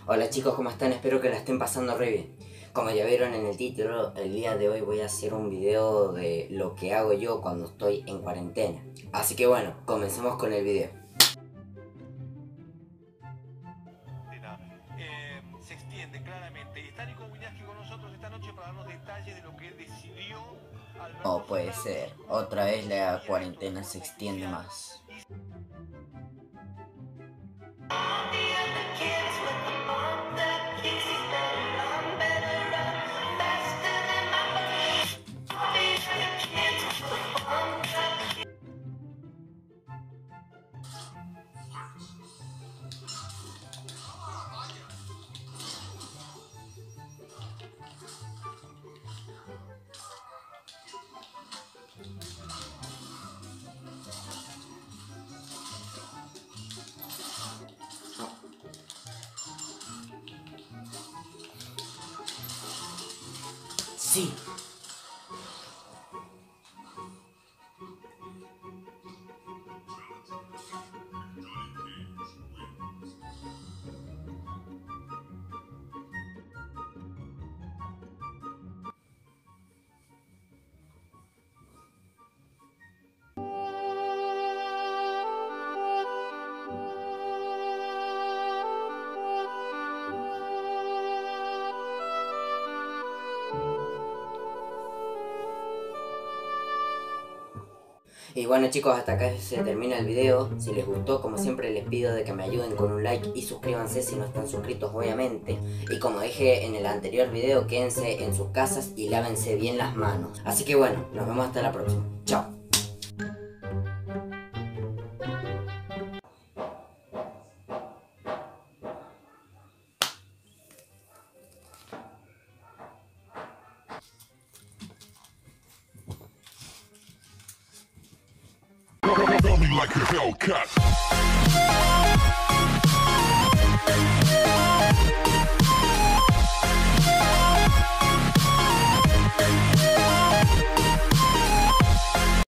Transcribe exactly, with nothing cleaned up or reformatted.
Hola chicos, ¿cómo están? Espero que la estén pasando re bien. Como ya vieron en el título, el día de hoy voy a hacer un video de lo que hago yo cuando estoy en cuarentena. Así que bueno, comencemos con el video. Eh, se extiende claramente. Y está Nico Wiñaski con nosotros esta noche para darnos detalles de lo que él decidió. O puede ser, otra vez la cuarentena se extiende más. Sí. Y bueno chicos, hasta acá se termina el video. Si les gustó, como siempre les pido de que me ayuden con un like y suscríbanse si no están suscritos obviamente. Y como dije en el anterior video, quédense en sus casas y lávense bien las manos. Así que bueno, nos vemos hasta la próxima. Chao. Rub me like a Hellcat.